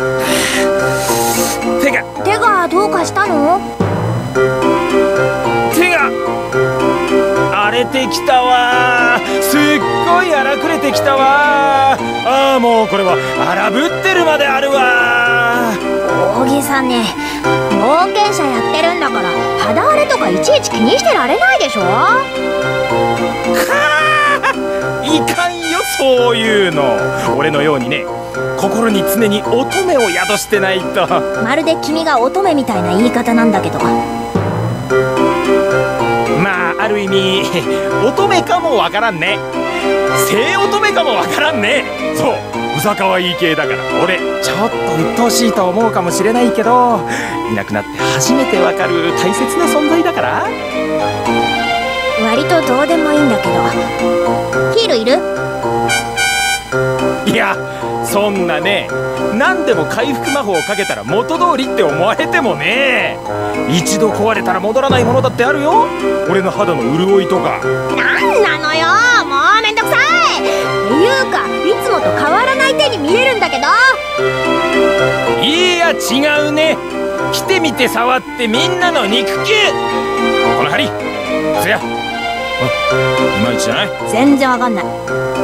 手がどうかしたの？ 手が荒れてきたわ。すっごい荒くれてきたわ。ああ、もうこれは荒ぶってるまであるわ。 大木さんね、冒険者やってるんだから肌荒れとかいちいち気にしてられないでしょ。 いかんよ、そういうの。俺のようにね、心に常に乙女を宿してないと。 まるで君が乙女みたいな言い方なんだけど。 まあある意味乙女かもわからんね。正乙女かもわからんね。そう、うざかわいい系だから俺ちょっと鬱陶しいと思うかもしれないけど、いなくなって初めてわかる大切な存在だから。 割とどうでもいいんだけど、ヒールいる？ いや、そんなね、何でも回復魔法をかけたら元通りって思われてもね、一度壊れたら戻らないものだってあるよ。俺の肌の潤いとか。 なんなのよ、もうめんどくさい。っていうか、いつもと変わらない手に見えるんだけど。 いや違うね。来てみて触ってみんなの肉球。この針そや、いまいちじゃない？ 全然わかんない。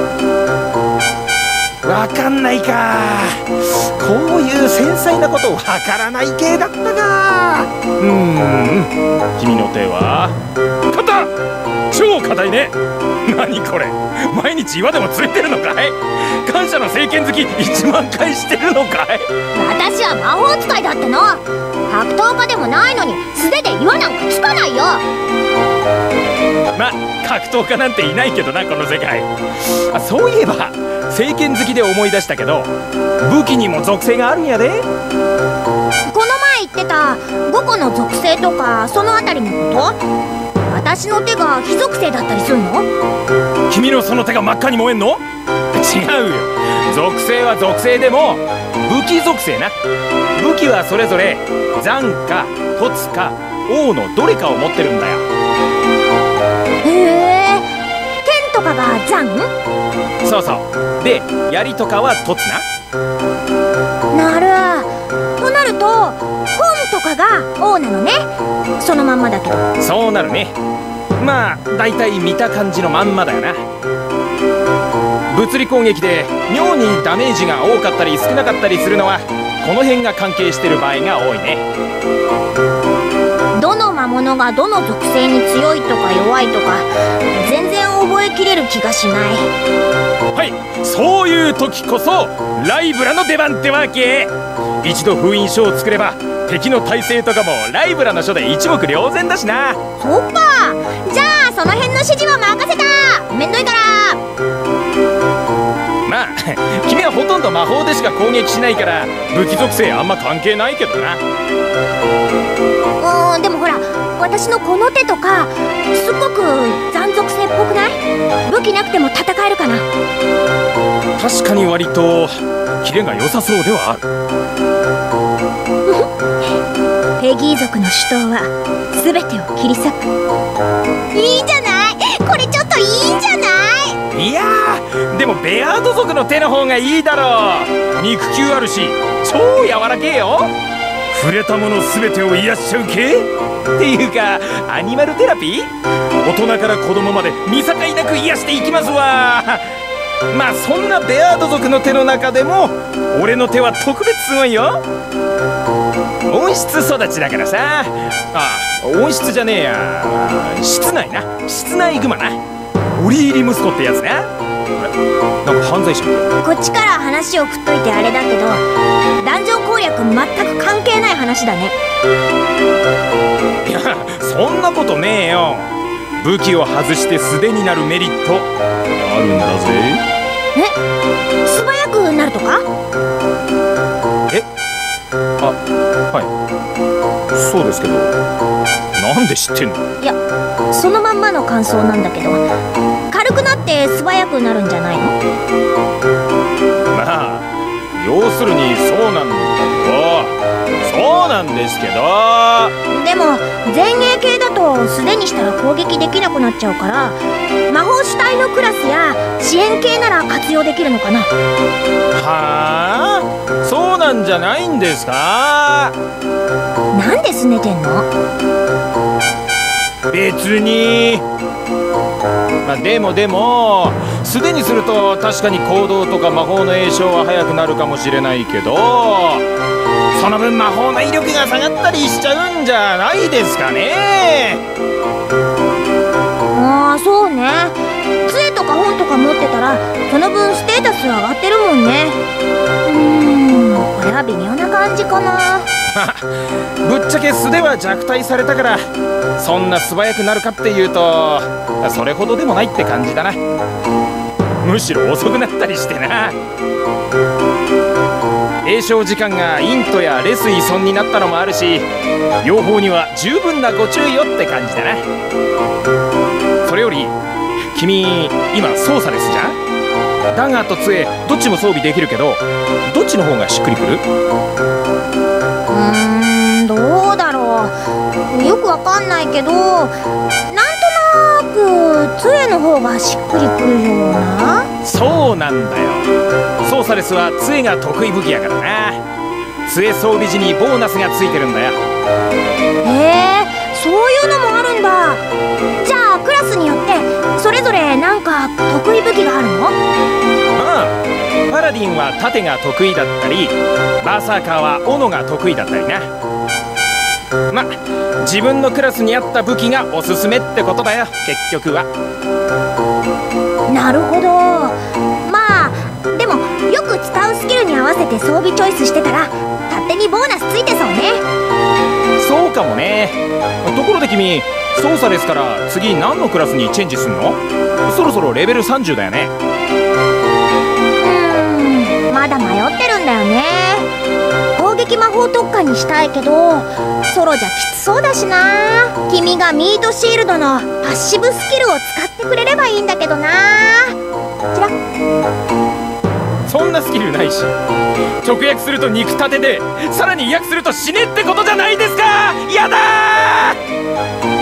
わかんないか。こういう繊細なことわからない系だったか。君の手は硬っ。超硬いね。何これ、毎日岩でもついてるのかい？感謝の聖剣好き1万回してるのかい？ 私は魔法使いだっての。格闘家でもないのに素手で岩なんかつかないよ。 ま、格闘家なんていないけどな、この世界。あ、そういえば聖剣好きで思い出したけど、武器にも属性があるんやで。 この前言ってた5個の属性とかそのあたりのこと？私の手が火属性だったりするの？ 君のその手が真っ赤に燃えんの？違うよ。属性は属性でも武器属性な。武器はそれぞれ残か凸か王のどれかを持ってるんだよ。 へえ、剣とかが残？ そうそう。で槍とかは凸な。 なる。となると本とかが王なのね。そのまんまだけど。 そうなるね。まあだいたい見た感じのまんまだよな。物理攻撃で妙にダメージが多かったり少なかったりするのはこの辺が関係してる場合が多いね。 どの魔物がどの属性に強いとか弱いとか全然覚えきれる気がしない。 はい、そういう時こそライブラの出番ってわけ。一度封印書を作れば敵の体勢とかもライブラの書で一目瞭然だしな。 そっか。じゃあその辺の指示は任せた。めんどいから。 まあ君はほとんど魔法でしか攻撃しないから武器属性あんま関係ないけどな。 でもほら、私のこの手とかすっごく残属性っぽくない？武器なくても戦えるかな。 確かに割とキレが良さそうではある。ペギー族の主刀は全てを切り裂く。いいじゃない、これちょっといいんじゃない？ いやー、でもベアード族の手の方がいいだろう。肉球あるし超柔らけえよ。触れたもの全てを癒しちゃう系っていうかアニマルテラピー。大人から子供まで見境なく癒していきますわ。まあそんなベアード族の手の中でも俺の手は特別すごいよ。温室育ちだからさ。温室じゃねえや、室内な。室内グマな。折入り息子ってやつな。なんか犯罪者みたい。 こっちから話を振っといてあれだけど、ダンジョン攻略全く関係ない話だね。 いや、そんなことねえよ。武器を外して素手になるメリットあるんだぜ。 素早くなるとか？ はい、そうですけど、なんで知ってんの？ いや、そのまんまの感想なんだけど、軽くなって素早くなるんじゃないの？ まあ要するにそうなんだけど、そうなんですけど。 でも前衛系だと素手にしたら攻撃できなくなっちゃうから、魔法主体のクラスや支援系なら活用できるのかな。 はあ、そうななんじゃないんですか？ なんで拗ねてんの？ 別に。でも素手にすると確かに行動とか魔法の詠唱は速くなるかもしれないけど、その分魔法の威力が下がったりしちゃうんじゃないですかね。 ああ、そうね。杖とか本とか持ってたらその分ステータス上がってるもんね。これは微妙な感じかな。 ぶっちゃけ素手は弱体されたから、そんな素早くなるかっていうとそれほどでもないって感じだな。むしろ遅くなったりしてな。詠唱時間がイントやレス依存になったのもあるし、両方には十分なご注意をって感じだな。それより君今操作ですじゃん。ダガーと杖どっちも装備できるけど、どっちの方がしっくりくる？ どうだろう。よくわかんないけど、なんとなく杖の方がしっくりくるような。 そうなんだよ。ソーサレスは杖が得意武器やからな。杖装備時にボーナスがついてるんだよ。 へえ、そういうのもあるんだ。じゃあクラスによってそれぞれなんか得意武器があるの？ パラディンは盾が得意だったり、バーサーカーは斧が得意だったりな。自分のクラスに合った武器がおすすめってことだよ、結局は。 なるほど。でもよく使うスキルに合わせて装備チョイスしてたら勝手にボーナスついてそうね。 そうかもね。ところで君、ソーサレスから次何のクラスにチェンジすんの？そろそろレベル30だよね。 まだ迷ってるんだよね。攻撃魔法特化にしたいけどソロじゃきつそうだしな。君がミートシールドのパッシブスキルを使ってくれればいいんだけどな。ちらそんなスキルないし、直訳すると肉立てで、さらに訳すると死ねってことじゃないですか。やだー。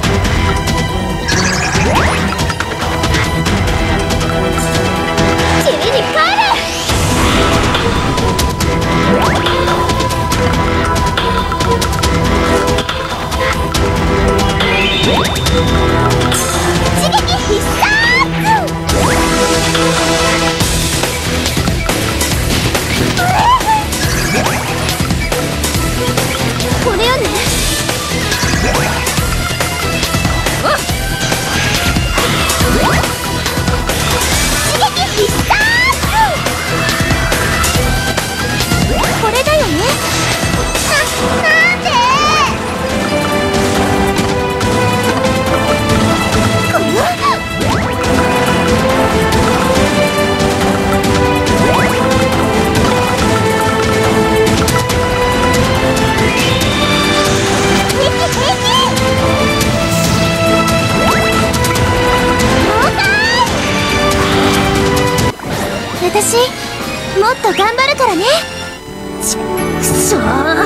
ち私もっと頑張るからね。くそー、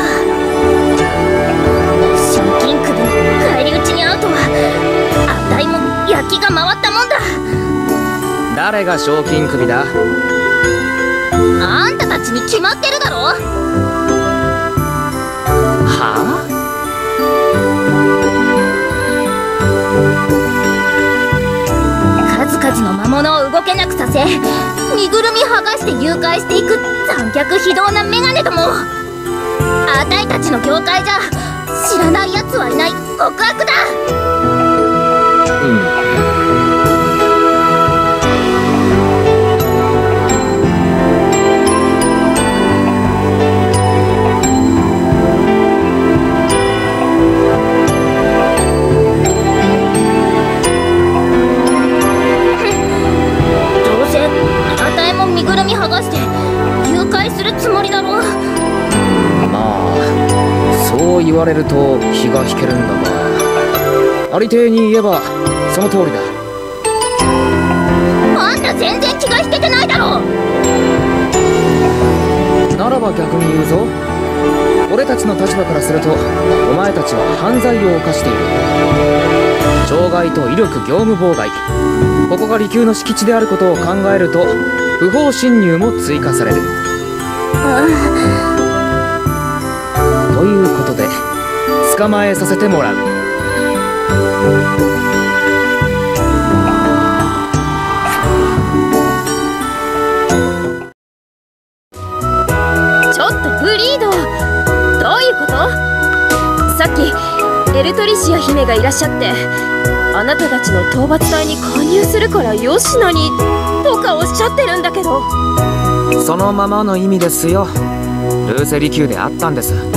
賞金首に返り討ちに遭うとは、あたいも焼きが回ったもんだ。 誰が賞金首だ？ あんたたちに決まってるだろ。 はあ？ 数々の魔物を動けなくさせ、身ぐるみ剥がして誘拐していく残虐非道なメガネども。あたいたちの業界じゃ知らない奴はいない極悪だ。どうせあたいも身ぐるみ剥がして誘拐するつもりだろ。 まあそう言われると気が引けるんだが、ありていに言えばその通りだ。 あんた全然気が引けてないだろ。 ならば逆に言うぞ。俺たちの立場からすると、お前たちは犯罪を犯している。傷害と威力業務妨害、ここが離宮の敷地であることを考えると、不法侵入も追加される。ということで捕まえさせてもらう。 ちょっとフリード、どういうこと？さっきエルトリシア姫がいらっしゃって、あなたたちの討伐隊に加入するからよしなにとかおっしゃってるんだけど。 そのままの意味ですよ。ルーセリ宮であったんです。 ル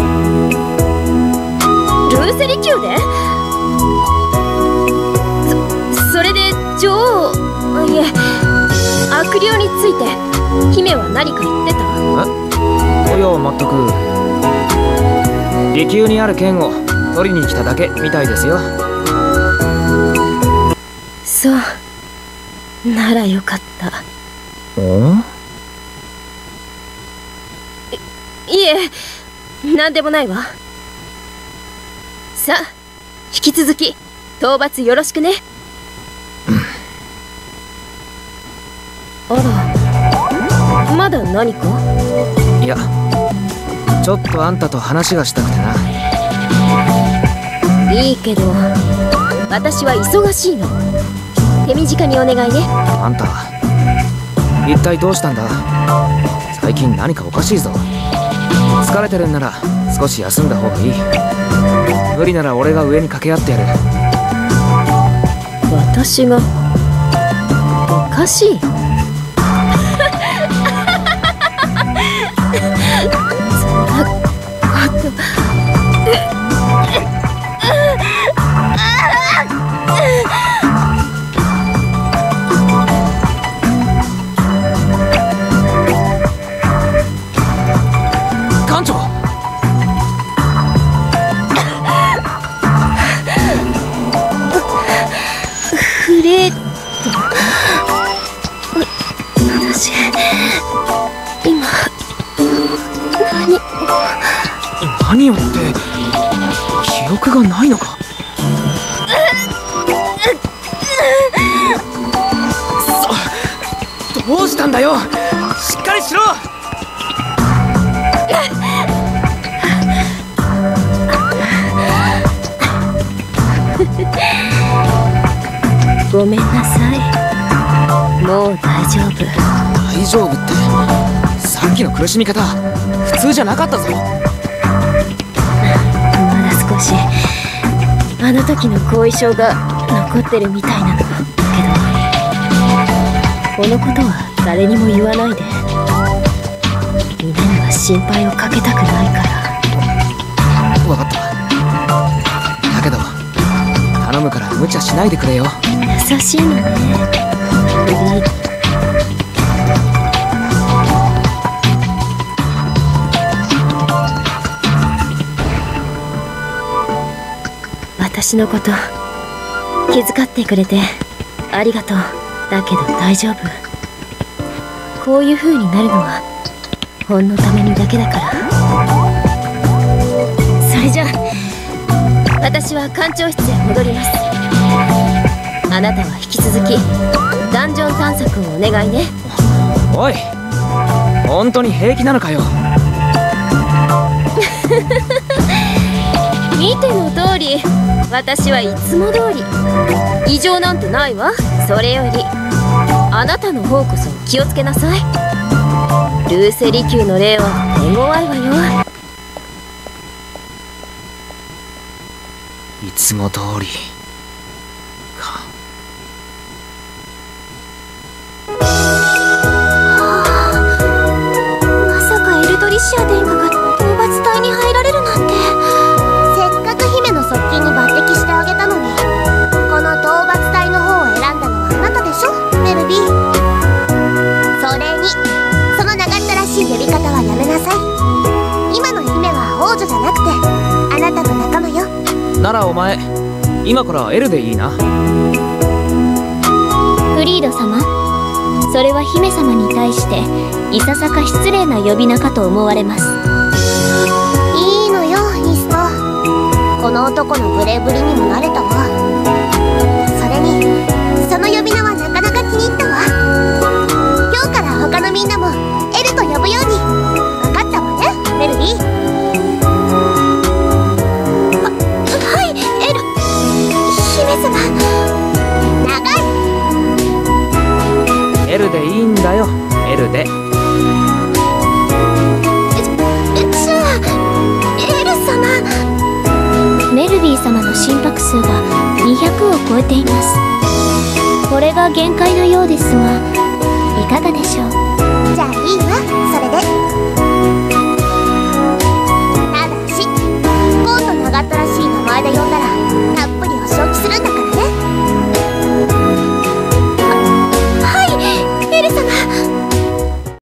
ーセリ宮で？それで女王、いえ悪霊について姫は何か言ってた？ いや全く。離宮にある剣を取りに来ただけみたいですよ。 そうならよかった。いえ、なんでもないわ。さあ引き続き討伐よろしくね。あら、まだ何か？ いや、ちょっとあんたと話がしたくてな。 いいけど私は忙しいの。手短にお願いね。 あんた一体どうしたんだ？最近何かおかしいぞ。疲れてるんなら少し休んだ方がいい。無理なら俺が上に掛け合ってやる。 私がおかしい？ 艦長！ フレード、私今何をって記憶がないのか？どうしたんだよ！しっかりしろ！ ごめんなさい。もう大丈夫。 大丈夫ってさっきの苦しみ方普通じゃなかったぞ。 まだ少しあの時の後遺症が残ってるみたいなのだけど、このことは誰にも言わないで。みんなには心配をかけたくないから。 分かった。だけど頼むから無茶しないでくれよ。 優しいのね、フリー。私のこと気遣ってくれてありがとう。だけど大丈夫。 こういう風になるのはほんのためにだけだから。それじゃ私は艦長室へ戻ります。あなたは引き続きダンジョン探索をお願いね。 おい、本当に平気なのかよ。 見ての通り私はいつも通り異常なんてないわ。それよりあなたの方こそ気をつけなさい。ルーセリ級の霊は手強いわよ。 いつも通りか。 まさかエルドリシア殿下が討伐隊に入られるなんて。せっかく姫の側近に抜擢してあげたのに、この討伐隊の方を選んだのはあなたでしょ、メルビー。それにその長ったらしい呼び方はやめなさい。今の姫は王女じゃなくてあなたの仲間よ。 ならお前、今からエルでいいな。 フリード様、それは姫様に対していささか失礼な呼び名かと思われます。 いいのよイスト、この男の無礼ぶりにも慣れたわ。それにその呼び名はなかなか気に入ったわ。今日から他のみんなもエルと呼ぶように。分かったわね、メルビー。はい、エル。姫様、長い。 エルでいいんだよ、エルで。 じゃあエル様。 メルビー様の心拍数が200を超えています。これが限界のようですが、いかがでしょう。